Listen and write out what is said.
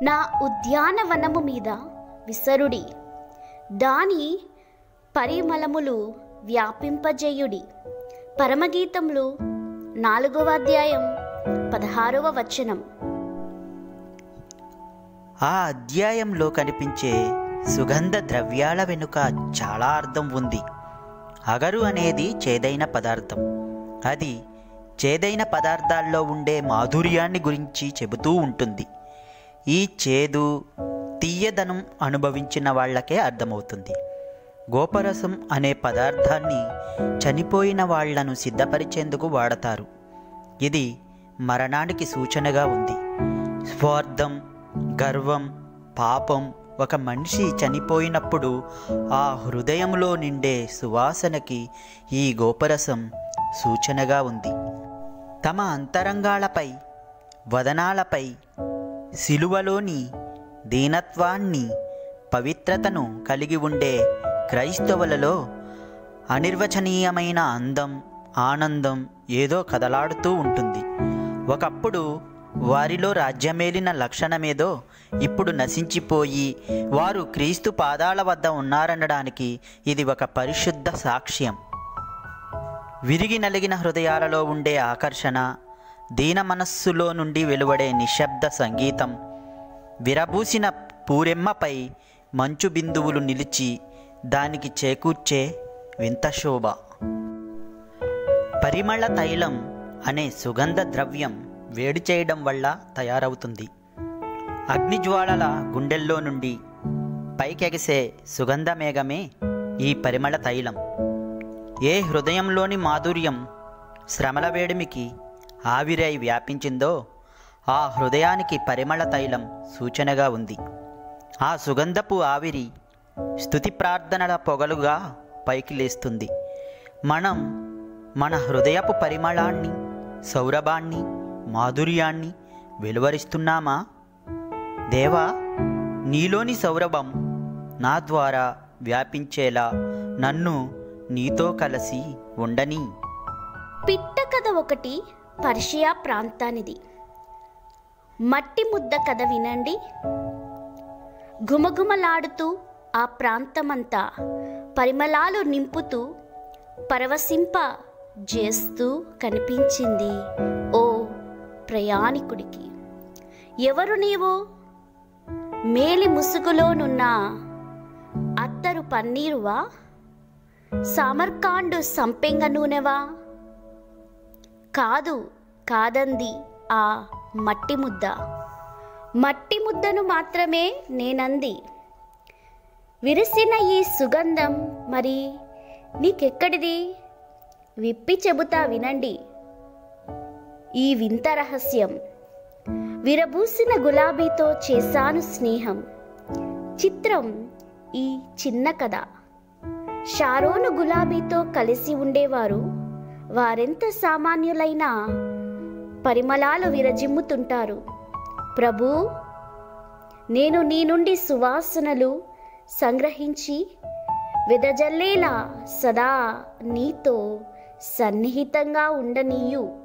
నా ఉద్యానవనము మీద విసరుడి, దాని పరిమళములు వ్యాపింపజేయుడి. పరమగీతములు 4వ అధ్యాయం 16వ వచనం. ఆ అధ్యాయంలో కనిపించే సుగంధ ద్రవ్యాల వెనుక చాలా అర్థం ఉంది. అగరు అనేది చేదైన పదార్థం. అది చేదైన పదార్థాల్లో ఉండే మాధుర్యాన్ని గురించి చెబుతూ ఉంటుంది. ఈ చేదు తీయదనం అనుభవించిన వాళ్ళకే అర్థమవుతుంది. గోపరసం అనే పదార్థాన్ని చనిపోయిన వాళ్లను సిద్ధపరిచేందుకు వాడతారు. ఇది మరణానికి సూచనగా ఉంది. స్వార్థం, గర్వం, పాపం ఒక మనిషి చనిపోయినప్పుడు ఆ హృదయంలో నిండే సువాసనకి ఈ గోపరసం సూచనగా ఉంది. తమ అంతరంగాలపై, వదనాలపై సిలువలోని దీనత్వాన్ని, పవిత్రతను కలిగి ఉండే క్రైస్తవులలో అనిర్వచనీయమైన అందం, ఆనందం ఏదో కదలాడుతూ ఉంటుంది. ఒకప్పుడు వారిలో రాజ్యమేలిన లక్షణమేదో ఇప్పుడు నశించిపోయి వారు క్రీస్తు పాదాల వద్ద ఉన్నారనడానికి ఇది ఒక పరిశుద్ధ సాక్ష్యం. విరిగి నలిగిన హృదయాలలో ఉండే ఆకర్షణ, దీన మనస్సులో నుండి వెలువడే నిశ్శబ్ద సంగీతం, విరబూసిన పూరెమ్మపై మంచు బిందువులు నిలిచి దానికి చేకూర్చే వింత శోభ. పరిమళ తైలం అనే సుగంధ ద్రవ్యం వేడి చేయడం వల్ల తయారవుతుంది. అగ్నిజ్వాలల గుండెల్లో నుండి పైకెగిసే సుగంధ మేఘమే ఈ పరిమళ తైలం. ఏ హృదయంలోని మాధుర్యం శ్రమల వేడిమికి ఆవిరై వ్యాపించిందో ఆ హృదయానికి పరిమళ తైలం సూచనగా ఉంది. ఆ సుగంధపు ఆవిరి స్తుతి ప్రార్థనల పొగలుగా పైకి లేస్తుంది. మనం మన హృదయపు పరిమళాన్ని, సౌరభాన్ని, మాధుర్యాన్ని వెలువరిస్తున్నామా? దేవా, నీలోని సౌరభం నా ద్వారా వ్యాపించేలా నన్ను నీతో కలిసి ఉండని. పిట్ట కథ ఒకటి పర్షియా ప్రాంతానిది. మట్టి ముద్ద కథ వినండి. ఘుమఘుమలాడుతూ ఆ ప్రాంతమంతా పరిమళాలు నింపుతూ పరవశింప చేస్తూ కనిపించింది ఓ ప్రయాణికుడికి. ఎవరు నీవు? మేలి ముసుగులోనున్న అత్తరు పన్నీరువా? సామర్కాండు సంపెంగ నూనెవా? కాదు, కాదంది ఆ మట్టి ముద్ద. మట్టి ముద్దను మాత్రమే నేనంది. విరిసిన ఈ సుగంధం మరి నీకెక్కడిది? విప్పి చెబుతా వినండి ఈ వింత రహస్యం. విరబూసిన గులాబీతో చేశాను స్నేహం. చిత్రం ఈ చిన్న కథ. షారోను గులాబీతో కలిసి ఉండేవారు. వారెంత సామాన్యులైనా పరిమళాలు విరజిమ్ముతుంటారు. ప్రభూ, నేను నీ నుండి సువాసనలు సంగ్రహించి వెదజల్లేలా సదా నీతో సన్నిహితంగా ఉండనీయు.